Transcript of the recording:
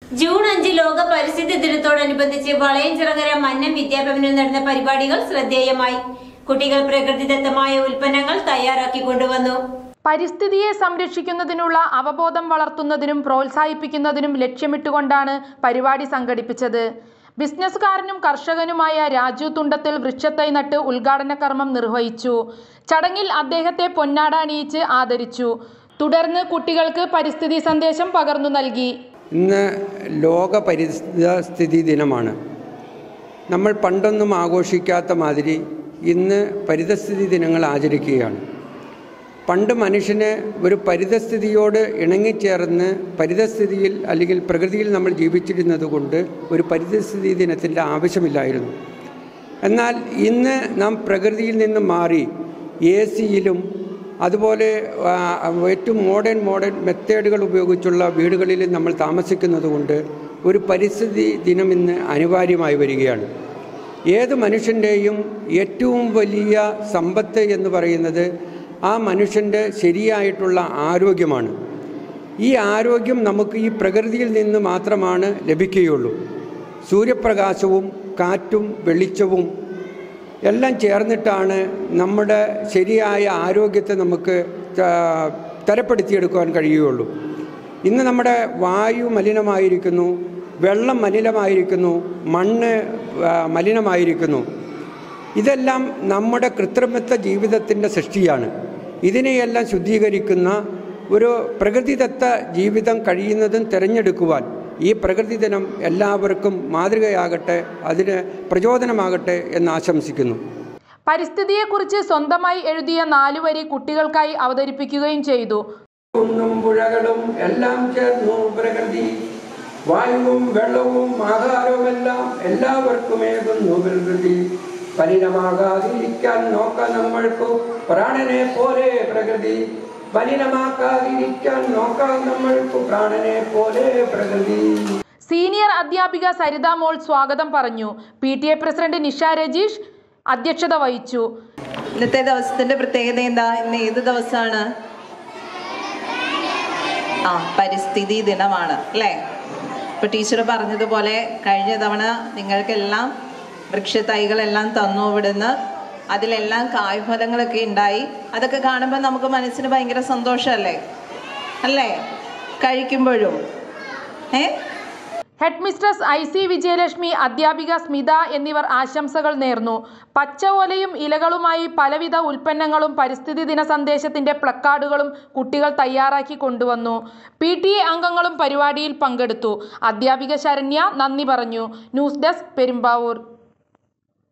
June 5 ലോക പരിസ്ഥിതി ദിനത്തോടനുബന്ധിച്ച് വളയഞ്ചിറങ്ങര മന്നം വിദ്യാഭവനിൽ നടന്ന പരിപാടികൾ ശ്രദ്ധേയമായി. കുട്ടികൾ പ്രകൃതിദത്തമായ ഉൽപ്പന്നങ്ങൾ തയ്യാറാക്കി കൊണ്ടുവന്നു. പരിസ്ഥിതിയെ സംരക്ഷിക്കുന്നതിനുള്ള അവബോധം വളർത്തുന്നതിനും പ്രോത്സാഹിപ്പിക്കുന്നതിനും ലക്ഷ്യമിട്ടുകൊണ്ടാണ് പരിപാടി സംഘടിപ്പിച്ചത്. ബിസിനസ്സുകാരനും കർഷകനുമായ രാജു തുണ്ടത്തിൽ വൃക്ഷത്തൈ നട്ട് ഉദ്ഘാടന കർമ്മം നിർവഹിച്ചു. ചടങ്ങിൽ അദ്ദേഹത്തെ പൊന്നാട അണിയിച്ച് ആദരിച്ചു. തുടർന്ന് കുട്ടികൾക്ക് പരിസ്ഥിതി സന്ദേശം പകർന്നു നൽകി. ഇന്ന് ലോക പരിസ്ഥിതി ദിനമാണ്. നമ്മൾ പണ്ടൊന്നും ആഘോഷിക്കാത്ത മാതിരി ഇന്ന് പരിസ്ഥിതി ദിനങ്ങൾ ആചരിക്കുകയാണ്. പണ്ട് മനുഷ്യന് ഒരു പരിസ്ഥിതിയോട് ഇണങ്ങിച്ചേർന്ന് പരിസ്ഥിതിയിൽ അല്ലെങ്കിൽ പ്രകൃതിയിൽ നമ്മൾ ജീവിച്ചിരുന്നത് കൊണ്ട് ഒരു പരിസ്ഥിതി ദിനത്തിൻ്റെ ആവശ്യമില്ലായിരുന്നു. എന്നാൽ ഇന്ന് നാം പ്രകൃതിയിൽ നിന്ന് മാറി AC-യിലും അതുപോലെ ഏറ്റവും മോഡേൺ മെത്തേഡുകൾ ഉപയോഗിച്ചുള്ള വീടുകളിൽ നമ്മൾ താമസിക്കുന്നത് കൊണ്ട് ഒരു പരിസ്ഥിതി ദിനം ഇന്ന് അനിവാര്യമായി വരികയാണ്. ഏത് മനുഷ്യൻ്റെയും ഏറ്റവും വലിയ സമ്പത്ത് എന്ന് പറയുന്നത് ആ മനുഷ്യൻ്റെ ശരിയായിട്ടുള്ള ആരോഗ്യമാണ്. ഈ ആരോഗ്യം നമുക്ക് ഈ പ്രകൃതിയിൽ നിന്ന് മാത്രമാണ് ലഭിക്കുകയുള്ളൂ. സൂര്യപ്രകാശവും കാറ്റും വെളിച്ചവും എല്ലാം ചേർന്നിട്ടാണ് നമ്മുടെ ശരിയായ ആരോഗ്യത്തെ നമുക്ക് തരപ്പെടുത്തിയെടുക്കുവാൻ കഴിയുകയുള്ളൂ. ഇന്ന് നമ്മുടെ വായു മലിനമായിരിക്കുന്നു, വെള്ളം മലിനമായിരിക്കുന്നു, മണ്ണ് മലിനമായിരിക്കുന്നു. ഇതെല്ലാം നമ്മുടെ കൃത്രിമത്വ ജീവിതത്തിൻ്റെ സൃഷ്ടിയാണ്. ഇതിനെയെല്ലാം ശുദ്ധീകരിക്കുന്ന ഒരു പ്രകൃതിദത്ത ജീവിതം കഴിയുന്നതും തിരഞ്ഞെടുക്കുവാൻ ഈ പ്രകൃതി ദിനം എല്ലാവർക്കും മാതൃകയാകട്ടെ, അതിന് പ്രചോദനമാകട്ടെ എന്ന് ആശംസിക്കുന്നു. പരിസ്ഥിതിയെക്കുറിച്ച് സ്വന്തമായി എഴുതിയ 4 വരി കുട്ടികൾക്കായി അവതരിപ്പിക്കുകയും ചെയ്തു. കുന്നും പുഴകളും എല്ലാം ചേർന്നു പ്രകൃതി, വായുവും വെള്ളവും ആഹാരവുമെല്ലാം എല്ലാവർക്കുമേകുന്നു പ്രകൃതി. മലിനമാകാതിരിക്കാൻ നോക്കാം നമ്മൾക്കു പ്രാണനെ പോലെ പ്രകൃതി, മലിനമാക്കാതിരിക്കാൻ നോക്കാം നമ്മൾക്കു പ്രാണനെ പോലെ പ്രകൃതി. സീനിയർ അധ്യാപിക സരിത മോൾ സ്വാഗതം പറഞ്ഞു. PTA പ്രസിഡന്റ് നിഷ രജീഷ് അധ്യക്ഷത വഹിച്ചു. ഇന്നത്തെ ദിവസത്തിന്റെ പ്രത്യേകത എന്താ? ഇന്ന് ഏത് ദിവസമാണ്? പരിസ്ഥിതി ദിനമാണ് അല്ലേ? ഇപ്പൊ ടീച്ചർ പറഞ്ഞതുപോലെ കഴിഞ്ഞ തവണ നിങ്ങൾക്കെല്ലാം വൃക്ഷത്തൈകളെല്ലാം തന്നു ഇവിടുന്ന്. അതിലെല്ലാം കായ്ഫലങ്ങളൊക്കെ ഉണ്ടായി. അതൊക്കെ കാണുമ്പോൾ നമുക്ക് മനസ്സിന് ഭയങ്കര സന്തോഷമല്ലേ അല്ലേ? കഴിക്കുമ്പോഴും ഹെഡ് മിസ്ട്രസ് IC വിജയലക്ഷ്മി, അധ്യാപിക സ്മിത എന്നിവർ ആശംസകൾ നേർന്നു. പച്ച ഓലയും ഇലകളുമായി പലവിധ ഉൽപ്പന്നങ്ങളും പരിസ്ഥിതി ദിന സന്ദേശത്തിന്റെ പ്ലക്കാർഡുകളും കുട്ടികൾ തയ്യാറാക്കി കൊണ്ടുവന്നു. PTA അംഗങ്ങളും പരിപാടിയിൽ പങ്കെടുത്തു. അധ്യാപിക ശരണ്യ നന്ദി പറഞ്ഞു. News desk, Perumbavoor.